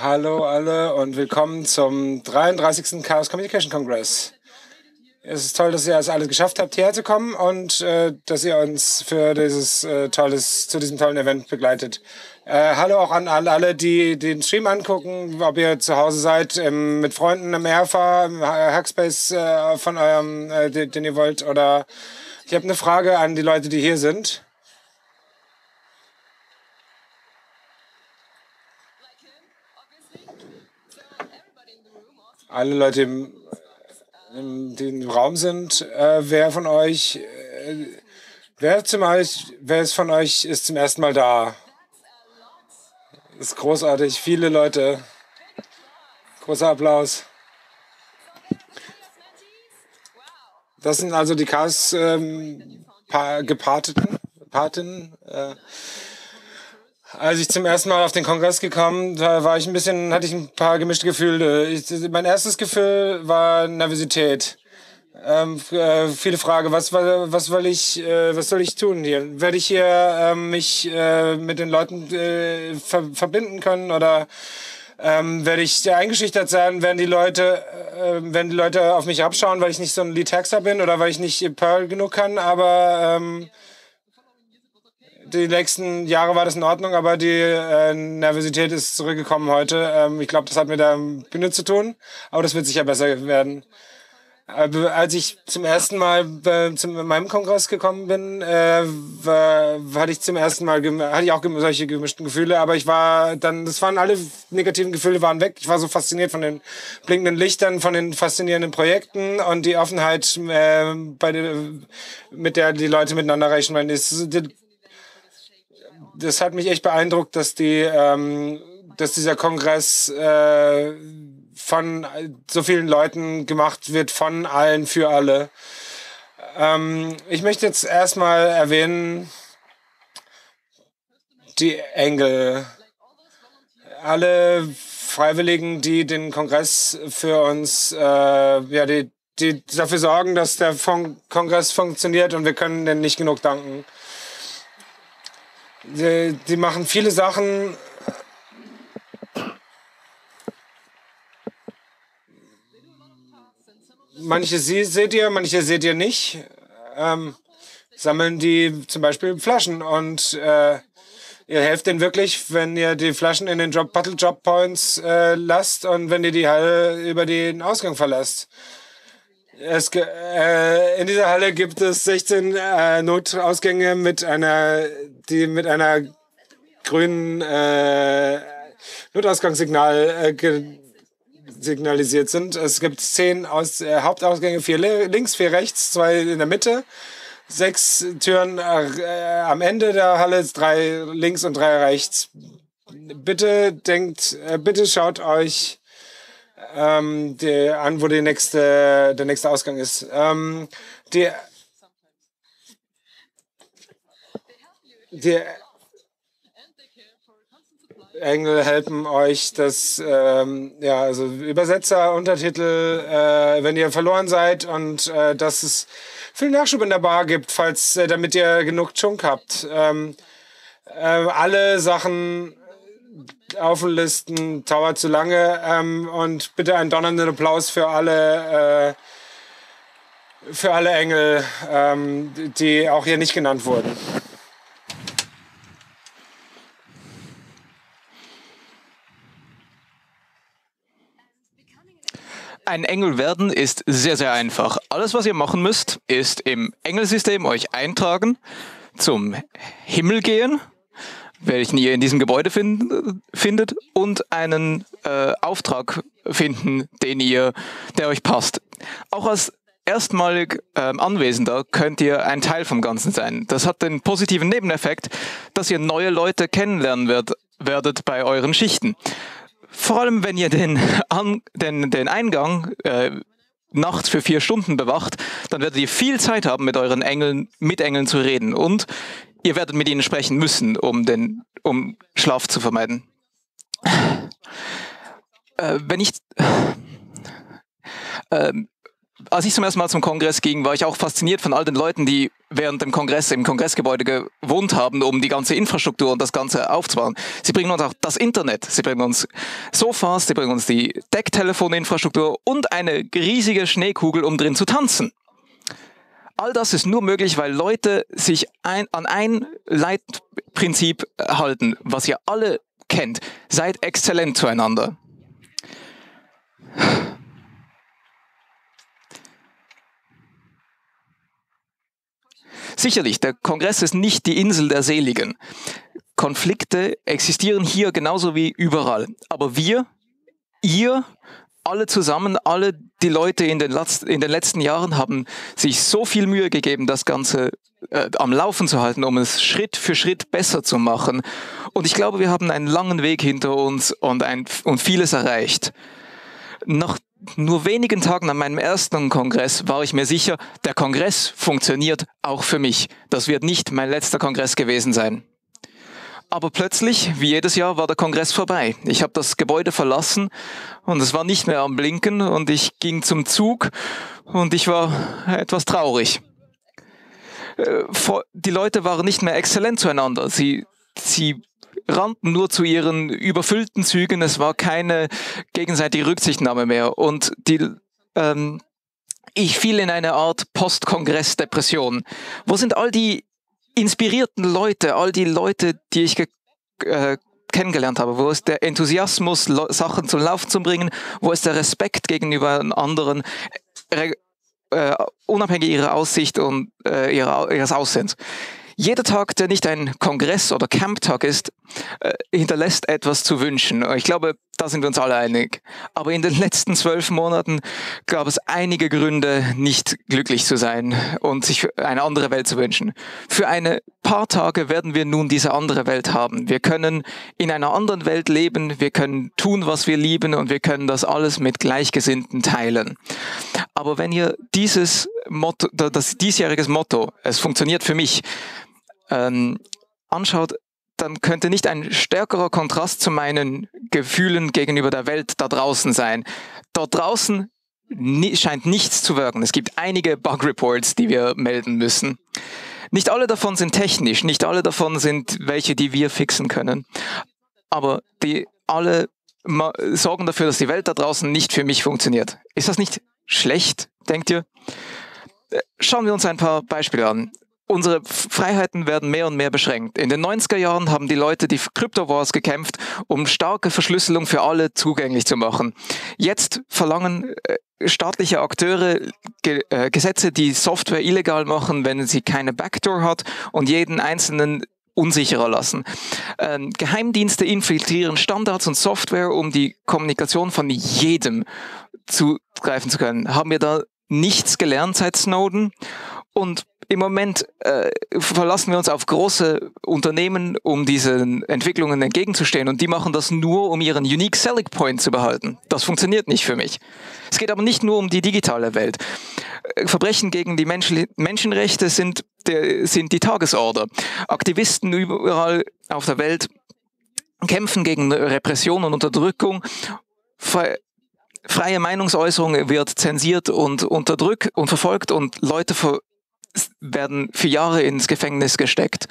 Hallo alle und willkommen zum 33. Chaos Communication Congress. Es ist toll, dass ihr es alle geschafft habt, hierher zu kommen und dass ihr uns für zu diesem tollen Event begleitet. Hallo auch an alle, die den Stream angucken, ob ihr zu Hause seid, mit Freunden im Airfar, im Hackspace von eurem, den ihr wollt. Oder ich habe eine Frage an die Leute, die hier sind. Alle Leute, die im Raum sind, wer von euch ist zum ersten Mal da? Das ist großartig, viele Leute. Großer Applaus. Das sind also die Chaos Patinnen. Als ich zum ersten Mal auf den Kongress gekommen, da hatte ich ein paar gemischte Gefühle. Mein erstes Gefühl war Nervosität. Viele Fragen, was soll ich tun hier? Werde ich hier mich mit den Leuten verbinden können oder werde ich sehr eingeschüchtert sein, wenn die Leute auf mich abschauen, weil ich nicht so ein Lead Hacker bin oder weil ich nicht Perl genug kann, aber die nächsten Jahre war das in Ordnung, aber die Nervosität ist zurückgekommen heute. Ich glaube, das hat mit der Bühne zu tun, aber das wird sicher besser werden. Als ich zum ersten Mal zu meinem Kongress gekommen bin, hatte ich auch solche gemischten Gefühle, aber alle negativen Gefühle waren weg. Ich war so fasziniert von den blinkenden Lichtern, von den faszinierenden Projekten und die Offenheit, mit der die Leute miteinander rechnen. Das hat mich echt beeindruckt, dass dieser Kongress von so vielen Leuten gemacht wird, von allen für alle. Ich möchte jetzt erstmal erwähnen, die Engel. Alle Freiwilligen, die den Kongress für uns, die dafür sorgen, dass der Kongress funktioniert und wir können denen nicht genug danken. Die machen viele Sachen. Manche seht ihr, manche seht ihr nicht. Sammeln die zum Beispiel Flaschen und ihr helft denen wirklich, wenn ihr die Flaschen in den Bottle Drop Points lasst und wenn ihr die Halle über den Ausgang verlasst. In dieser Halle gibt es 16 Notausgänge mit einer grünen Notausgangssignal signalisiert sind. Es gibt 10 Hauptausgänge, 4 links, 4 rechts, 2 in der Mitte, 6 Türen am Ende der Halle, 3 links und 3 rechts. Bitte schaut euch an, wo der nächste Ausgang ist. Die Engel helfen euch, also Übersetzer, Untertitel, wenn ihr verloren seid und dass es viel Nachschub in der Bar gibt, damit ihr genug Chunk habt. Alle Sachen auflisten dauert zu lange und bitte einen donnernden Applaus für alle Engel, die auch hier nicht genannt wurden. Ein Engel werden ist sehr, sehr einfach. Alles, was ihr machen müsst, ist im Engelsystem euch eintragen, zum Himmel gehen, welchen ihr in diesem Gebäude findet, und einen Auftrag finden, der euch passt. Auch als erstmalig Anwesender könnt ihr ein Teil vom Ganzen sein. Das hat den positiven Nebeneffekt, dass ihr neue Leute kennenlernen werdet bei euren Schichten. Vor allem, wenn ihr den Eingang nachts für 4 Stunden bewacht, dann werdet ihr viel Zeit haben, mit euren Engeln zu reden. Und ihr werdet mit ihnen sprechen müssen, um Schlaf zu vermeiden. als ich zum ersten Mal zum Kongress ging, war ich auch fasziniert von all den Leuten, die während dem Kongress im Kongressgebäude gewohnt haben, um die ganze Infrastruktur und das Ganze aufzubauen. Sie bringen uns auch das Internet, sie bringen uns Sofas, sie bringen uns die Decktelefoninfrastruktur und eine riesige Schneekugel, um drin zu tanzen. All das ist nur möglich, weil Leute sich an ein Leitprinzip halten, was ihr alle kennt. Seid exzellent zueinander. Sicherlich, der Kongress ist nicht die Insel der Seligen. Konflikte existieren hier genauso wie überall. Aber ihr, alle zusammen, alle die Leute in den letzten Jahren haben sich so viel Mühe gegeben, das Ganze am Laufen zu halten, um es Schritt für Schritt besser zu machen. Und ich glaube, wir haben einen langen Weg hinter uns und vieles erreicht. Nach nur wenigen Tagen an meinem ersten Kongress war ich mir sicher, der Kongress funktioniert auch für mich. Das wird nicht mein letzter Kongress gewesen sein. Aber plötzlich, wie jedes Jahr, war der Kongress vorbei. Ich habe das Gebäude verlassen und es war nicht mehr am Blinken und ich ging zum Zug und ich war etwas traurig. Die Leute waren nicht mehr exzellent zueinander. Sie rannten nur zu ihren überfüllten Zügen. Es war keine gegenseitige Rücksichtnahme mehr. Und ich fiel in eine Art Post-Kongress-Depression. Wo sind all die inspirierten Leute, all die Leute, die ich kennengelernt habe? Wo ist der Enthusiasmus, Sachen zum Laufen zu bringen? Wo ist der Respekt gegenüber anderen, unabhängig ihrer Aussicht und ihres Aussehens? Jeder Tag, der nicht ein Kongress- oder Camp-Tag ist, hinterlässt etwas zu wünschen. Ich glaube, da sind wir uns alle einig. Aber in den letzten 12 Monaten gab es einige Gründe, nicht glücklich zu sein und sich eine andere Welt zu wünschen. Für ein paar Tage werden wir nun diese andere Welt haben. Wir können in einer anderen Welt leben, wir können tun, was wir lieben und wir können das alles mit Gleichgesinnten teilen. Aber wenn ihr dieses Motto, das diesjähriges Motto, es funktioniert für mich, anschaut, dann könnte nicht ein stärkerer Kontrast zu meinen Gefühlen gegenüber der Welt da draußen sein. Dort draußen scheint nichts zu wirken. Es gibt einige Bug-Reports, die wir melden müssen. Nicht alle davon sind technisch, nicht alle davon sind welche, die wir fixen können. Aber die alle sorgen dafür, dass die Welt da draußen nicht für mich funktioniert. Ist das nicht schlecht, denkt ihr? Schauen wir uns ein paar Beispiele an. Unsere Freiheiten werden mehr und mehr beschränkt. In den 90er Jahren haben die Leute die Crypto-Wars gekämpft, um starke Verschlüsselung für alle zugänglich zu machen. Jetzt verlangen staatliche Akteure Gesetze, die Software illegal machen, wenn sie keine Backdoor hat und jeden einzelnen unsicherer lassen. Geheimdienste infiltrieren Standards und Software, um die Kommunikation von jedem zugreifen zu können. Haben wir da nichts gelernt seit Snowden? Und im Moment verlassen wir uns auf große Unternehmen, um diesen Entwicklungen entgegenzustehen. Und die machen das nur, um ihren Unique Selling Point zu behalten. Das funktioniert nicht für mich. Es geht aber nicht nur um die digitale Welt. Verbrechen gegen die Menschenrechte sind die Tagesorder. Aktivisten überall auf der Welt kämpfen gegen Repression und Unterdrückung. Freie Meinungsäußerung wird zensiert und unterdrückt und verfolgt und Leute werden für Jahre ins Gefängnis gesteckt.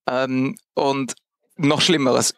Und noch Schlimmeres.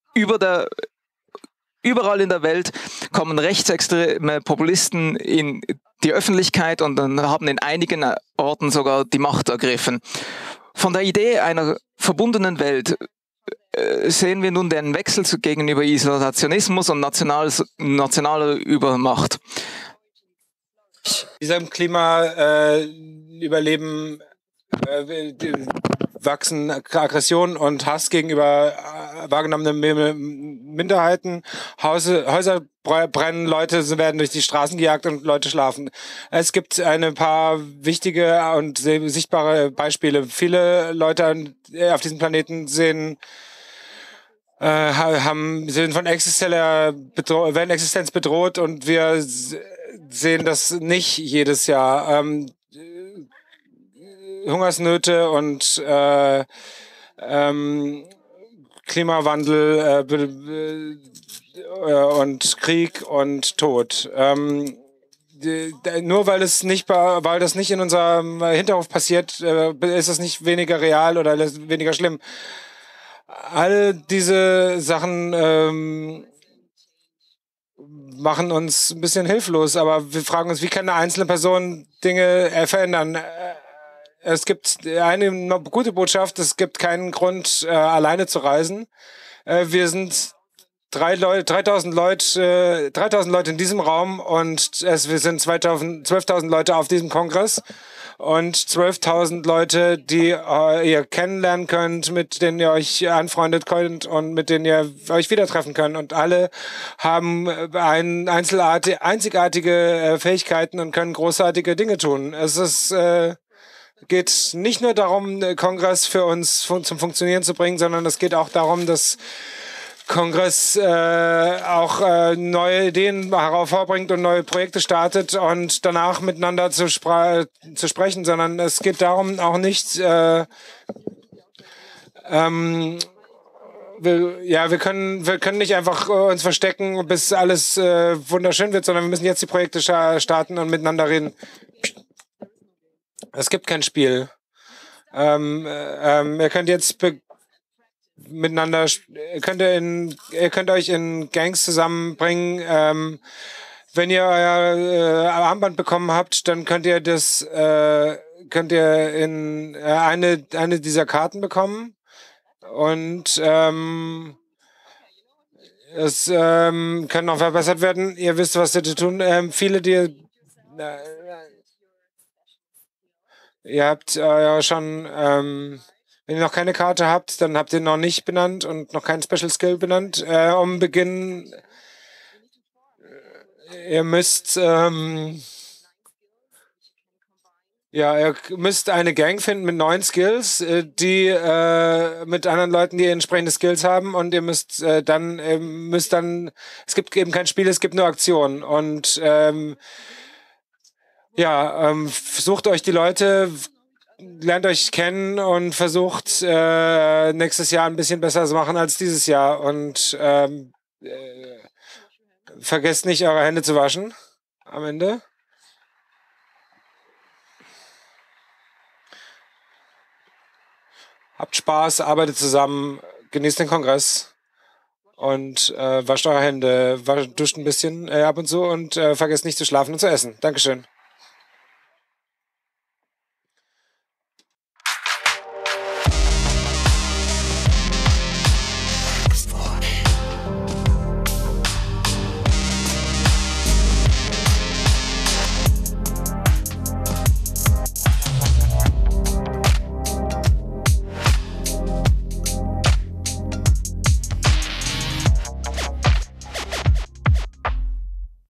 Überall in der Welt kommen rechtsextreme Populisten in die Öffentlichkeit und dann haben in einigen Orten sogar die Macht ergriffen. Von der Idee einer verbundenen Welt sehen wir nun den Wechsel gegenüber Isolationismus und nationaler Übermacht. In diesem Klima überleben wachsen Aggression und Hass gegenüber wahrgenommenen Minderheiten. Häuser brennen, Leute werden durch die Straßen gejagt und Leute schlafen. Es gibt ein paar wichtige und sichtbare Beispiele. Viele Leute auf diesem Planeten sind von werden Existenz bedroht und wir sehen das nicht jedes Jahr. Hungersnöte und Klimawandel und Krieg und Tod. nur weil weil das nicht in unserem Hinterhof passiert, ist das nicht weniger real oder weniger schlimm. All diese Sachen machen uns ein bisschen hilflos, aber wir fragen uns, wie kann eine einzelne Person Dinge verändern? Es gibt eine gute Botschaft, es gibt keinen Grund, alleine zu reisen. Wir sind 3000 Leute in diesem Raum und wir sind 12.000 Leute auf diesem Kongress und 12.000 Leute, die ihr kennenlernen könnt, mit denen ihr euch anfreundet könnt und mit denen ihr euch wieder treffen könnt. Und alle haben einzigartige Fähigkeiten und können großartige Dinge tun. Geht nicht nur darum, den Kongress für uns zum Funktionieren zu bringen, sondern es geht auch darum, dass Kongress auch neue Ideen hervorbringt und neue Projekte startet und danach miteinander zu sprechen, sondern es geht darum auch nicht, wir können nicht einfach uns verstecken, bis alles wunderschön wird, sondern wir müssen jetzt die Projekte starten und miteinander reden. Es gibt kein Spiel. Ihr könnt jetzt miteinander, ihr könnt euch in Gangs zusammenbringen. Wenn ihr euer Armband bekommen habt, dann könnt ihr in eine dieser Karten bekommen und es kann noch verbessert werden. Ihr wisst, was ihr zu tun. Ihr habt ja schon, wenn ihr noch keine Karte habt, dann habt ihr noch nicht benannt und noch keinen Special Skill benannt. Ihr müsst, ihr müsst eine Gang finden mit 9 Skills, die mit anderen Leuten, die entsprechende Skills haben, und ihr müsst dann, es gibt eben kein Spiel, es gibt nur Aktionen und sucht euch die Leute, lernt euch kennen und versucht nächstes Jahr ein bisschen besser zu machen als dieses Jahr. Und vergesst nicht, eure Hände zu waschen am Ende. Habt Spaß, arbeitet zusammen, genießt den Kongress und wascht eure Hände, duscht ein bisschen ab und zu und vergesst nicht zu schlafen und zu essen. Dankeschön.